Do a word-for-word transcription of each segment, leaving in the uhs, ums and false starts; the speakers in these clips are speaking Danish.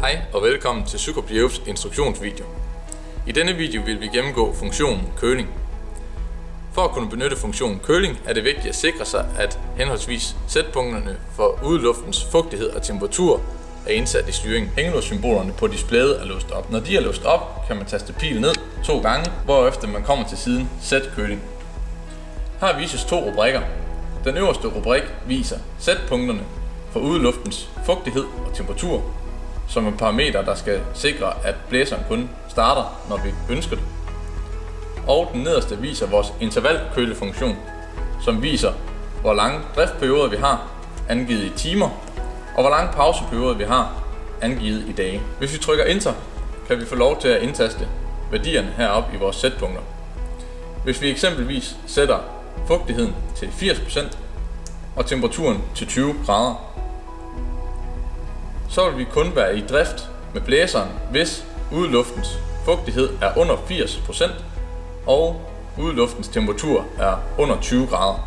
Hej og velkommen til Psykoblievs instruktionsvideo. I denne video vil vi gennemgå funktionen køling. For at kunne benytte funktionen køling er det vigtigt at sikre sig, at henholdsvis sætpunkterne for udluftens fugtighed og temperatur er indsat i styringen. Hængelåssymbolerne på displayet er låst op. Når de er låst op, kan man taste pil ned to gange, hvorefter man kommer til siden Sæt køling. Her vises to rubrikker. Den øverste rubrik viser sætpunkterne for udluftens fugtighed og temperatur, som er parametre, der skal sikre, at blæseren kun starter, når vi ønsker det. Og den nederste viser vores intervalkølefunktion, som viser, hvor lange driftperioder vi har, angivet i timer, og hvor lange pauseperioder vi har, angivet i dage. Hvis vi trykker Enter, kan vi få lov til at indtaste værdierne heroppe i vores sætpunkter. Hvis vi eksempelvis sætter fugtigheden til firs procent og temperaturen til tyve grader, så vil vi kun være i drift med blæseren, hvis udluftens fugtighed er under firs procent og udluftens temperatur er under tyve grader.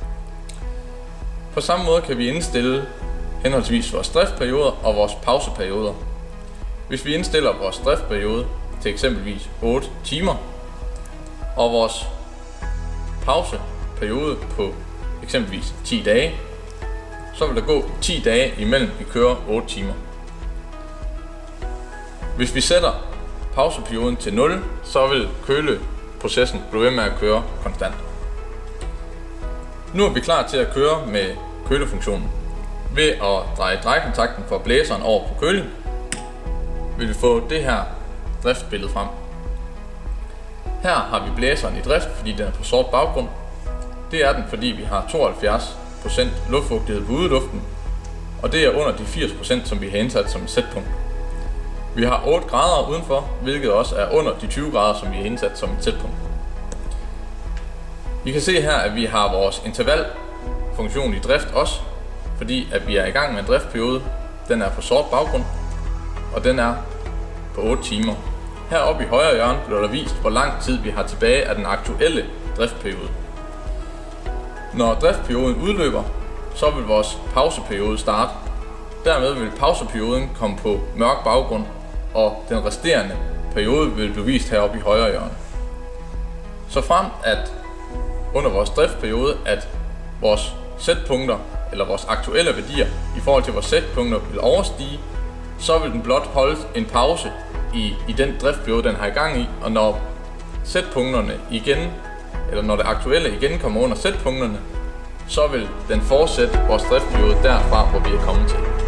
På samme måde kan vi indstille henholdsvis vores driftperioder og vores pauseperioder. Hvis vi indstiller vores driftperiode til eksempelvis otte timer og vores pauseperiode på eksempelvis ti dage, så vil der gå ti dage imellem vi kører otte timer. Hvis vi sætter pauseperioden til nul, så vil køleprocessen blive ved med at køre konstant. Nu er vi klar til at køre med kølefunktionen. Ved at dreje drejekontakten fra blæseren over på køling, vil vi få det her driftbillede frem. Her har vi blæseren i drift, fordi den er på sort baggrund. Det er den, fordi vi har tooghalvfjerds procent luftfugtighed på udeluften, og det er under de firs procent, som vi har indsat som et sætpunkt. Vi har otte grader udenfor, hvilket også er under de tyve grader, som vi har indsat som et sætpunkt. I kan se her, at vi har vores intervalfunktion i drift også, fordi at vi er i gang med en driftperiode. Den er på sort baggrund, og den er på otte timer. Heroppe i højre hjørne bliver der vist, hvor lang tid vi har tilbage af den aktuelle driftperiode. Når driftperioden udløber, så vil vores pauseperiode starte. Dermed vil pauseperioden komme på mørk baggrund, og den resterende periode vil blive vist heroppe i højre hjørne. Så frem at under vores driftperiode, at vores sætpunkter eller vores aktuelle værdier i forhold til vores sætpunkter vil overstige, så vil den blot holde en pause i, i den driftperiode, den har i gang i, og når sætpunkterne igen, eller når det aktuelle igen kommer under sætpunkterne, så vil den fortsætte vores driftperiode derfra, hvor vi er kommet til.